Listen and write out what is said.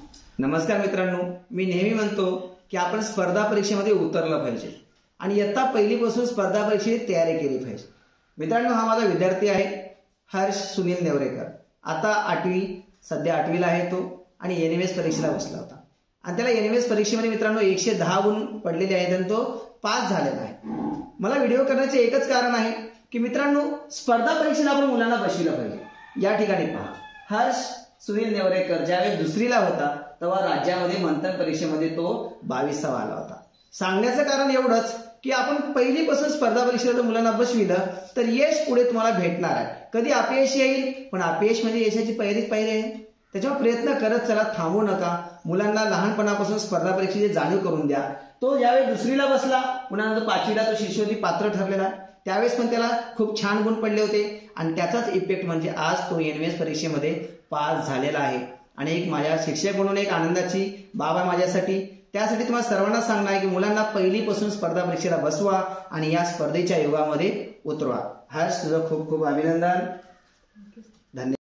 नमस्कार मित्रांनो, मी नेहमी म्हणतो की आपण स्पर्धा परीक्षेमध्ये उतरलं पाहिजे आणि इयत्ता पहिलीपासून स्पर्धा परीक्षेची तयारी केली पाहिजे। मित्रांनो, हा माझा विद्यार्थी आहे हर्ष सुनील नेवरेकर। आता सध्या 8वीला आहे तो आणि एनएमएस परीक्षेला बसला होता आणि त्याला एनएमएस परीक्षेमध्ये मित्रांनो 110 गुण पडलेले आहेत आणि तो पास झालेला आहे। मला व्हिडिओ करण्याचे एकच कारण आहे की मित्रांनो, स्पर्धा परीक्षेला आपण मुलांना बसविलं पाहिजे। या ठिकाणी पहा, हर्ष सुनील नेवरेकर ज्यावेळेस दुसरीला होता तेव्हा राज्यामध्ये मंथन परीक्षेमध्ये तो 22वा आला होता। सांगण्याचं कारण एवढंच की आपण पहिलीपासून स्पर्धा परीक्षेला मुलांना बसविलं तर यश पुढे तुम्हाला भेटणार आहे। कधी अपयश येईल, पण अपयश म्हणजे यशाची पहिलीच पायरी आहे। त्याच्यावर प्रयत्न करत चला, थांबू नका। मुलांना लहानपणापासून स्पर्धा परीक्षेची जाणीव करून द्या। तो ज्यावेळेस दुसरीला बसला, पुन्हा 5वीला तो शिष्यवृत्ती पात्र ठरलेला, त्यावेळेस पण त्याला खूप छान गुण पडले होते आणि त्याचाच इफेक्ट म्हणजे आज तो एनएमएस परीक्षेमध्ये पास झालेला आहे। आणि एक माझ्या शिक्षक म्हणून एक आनंदाची बाब आहे माझ्यासाठी। त्यासाठी तुम्हाला सर्वांना सांगणं आहे की मुलांना पहिलीपासून स्पर्धा परीक्षेला बसवा आणि या स्पर्धेच्या युगामध्ये उतरवा। हर्ष, तुझं खूप खूप अभिनंदन। धन्यवाद।